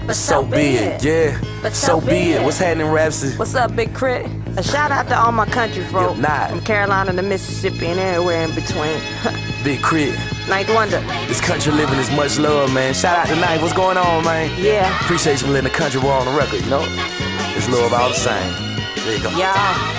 but so be it. Yeah, but so be it. What's happening, Rhapsody? What's up, Big Crit? A shout out to all my country folk, from Carolina to Mississippi and everywhere in between. Big Crit. Ninth Wonder. This country living is much love, man. Shout out to Ninth. What's going on, man? Yeah. Appreciate you letting the country roll on the record, you know? It's love all the same. There you go. Yeah.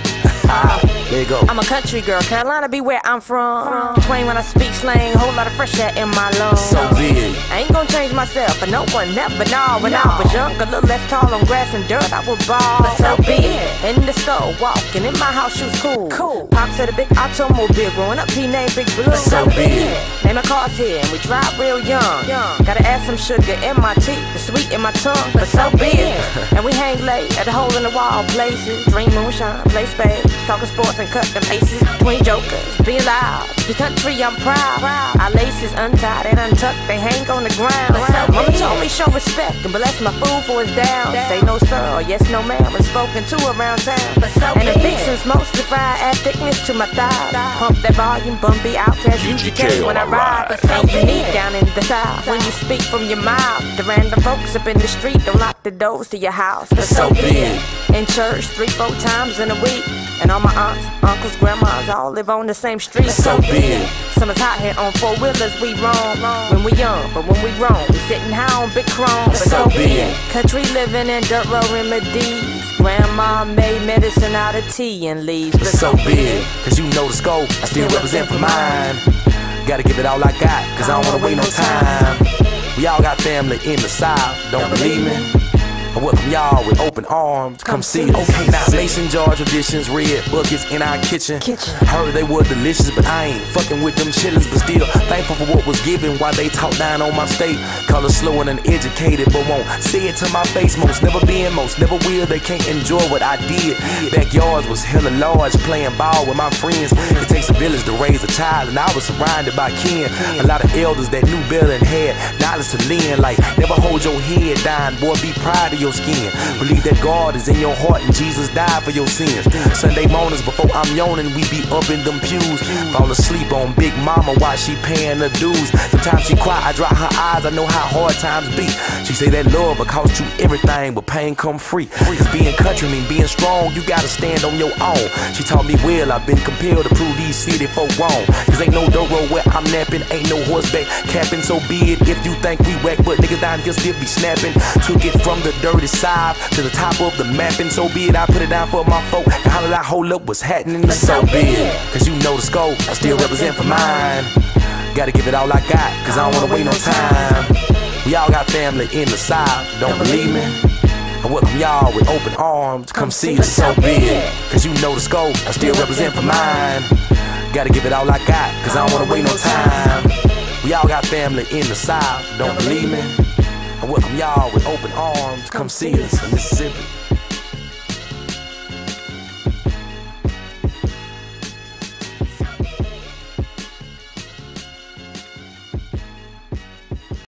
There you go. I'm a country girl, Carolina be where I'm from. Twain when I speak slang, whole lot of fresh air in my lungs. So big. I ain't gonna change myself for no one, never, no. When I was young, a little less tall on grass and dirt, I would ball. But so be it. In the store, walking in my house, shoes cool. Pops had a big automobile, growing up he named Big Blue. But so be it. Name my cars here and we drive real young. Gotta add some sugar in my teeth, the sweet in my tongue. But so be it. And we hang late at the hole in the wall places, drink moonshine, play spades, talking sports and cut them aces. Twin jokers, being loud. The country, I'm proud. Our laces untied and untucked, they hang on the ground. Mama told me show respect and bless my food for it's down. Say no sir or yes no ma'am when spoken to around town. And the fixins mostly fried, add thickness to my thighs. Pump that volume, bumpy out as UGK when I ride. But so unique down in the south when you speak from your mouth. The random folks up in the street don't lock the doors to your house. But so big. In church 3-4 times in a week. And all my aunts, uncles, grandmas all live on the same street. So big. Summer's hot here on 4-wheelers, we roam. When we young, but when we grown, we sitting high on big chrome. But so big. Country living in dirt road remedies. Grandma made medicine out of tea and leaves. But so big. Cause you know the scope, I still represent for mine. Gotta give it all I got, cause I don't wanna wait no time. We all got family in the South, don't believe me? I welcome y'all with open arms, come see us. Okay, now mason jar traditions, red buckets in our kitchen. Heard they were delicious, but I ain't fucking with them chillins. But still thankful for what was given while they talk down on my state. Call us slow and uneducated, but won't say it to my face. Most never been, most never will. They can't enjoy what I did. Backyards was hella large, playing ball with my friends. It takes a village to raise a child, and I was surrounded by kin. A lot of elders that knew better and had knowledge to lend. Like, never hold your head down, boy, be proud of your skin. Believe that God is in your heart and Jesus died for your sins. Sunday mornings before I'm yawning, we be up in them pews. Fall asleep on Big Mama while she paying the dues. Sometimes she cry, I dry her eyes, I know how hard times be. She say that love will cost you everything, but pain come free. Cause being country mean being strong, you gotta stand on your own. She taught me well, I've been compelled to prove these city folk wrong. Cause ain't no dirt road where I'm napping, ain't no horseback capping. So be it if you think we whack, but niggas down here still be snapping. Took it from the dirty side to the top of the map, and so be it. I put it down for my folk and holler out, hold up, what's happening? But so be it. Cause you know the scope, I still represent for mine. Gotta give it all I got, cause I don't wanna wait no time. We all got family in the South, don't believe me? I welcome y'all with open arms, come see us. So be it. Cause you know the scope, I still represent for mine. Gotta give it all I got, cause I don't wanna wait no time. We all got family in the South, don't believe me? I welcome y'all with open arms, come see us in Mississippi.